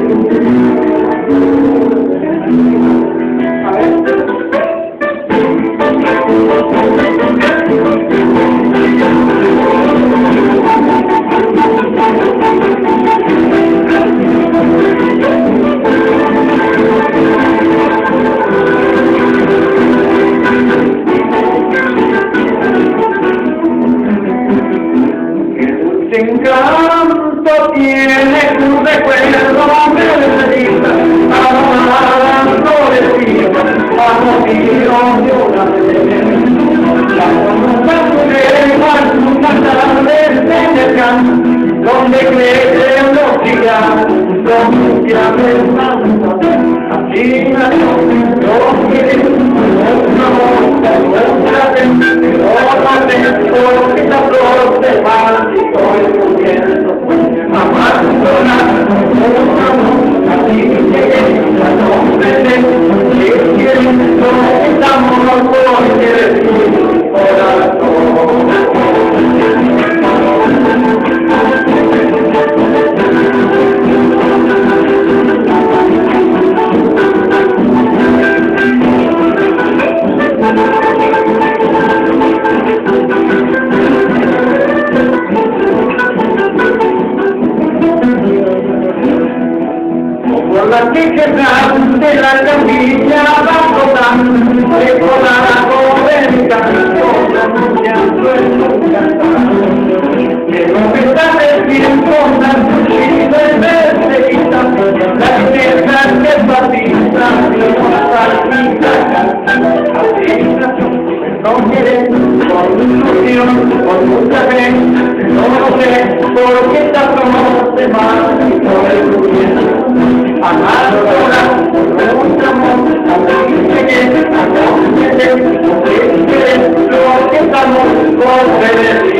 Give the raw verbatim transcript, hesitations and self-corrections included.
Encanto tiene tu recuerdo, Mercedita, amada florecida, amo mío de una vez. La voluntad suprema, nunca tarde en el campo, donde crecen los gigantes, los diablos santos, así nació, yo quiero, un amor, otra vez, otra vez, porque esta flor se va. Estoy muriendo, abandonado, un amor, así que llegué, a no perder, que quieren, no estamos por decir, corazón. Por la que quedan de la camilla bajo tan recordada con el camino, llanto en su cantar. Que no me está el tiempo tan suicido en Mercedita, la tierra que patiza, y no patita, no quiere, con ilusión, con mucha fe, no lo sé, porque esta flor se va y por el cielo. Amándola, con amor, a ti llegué, a donde te, lo que estamos por ver.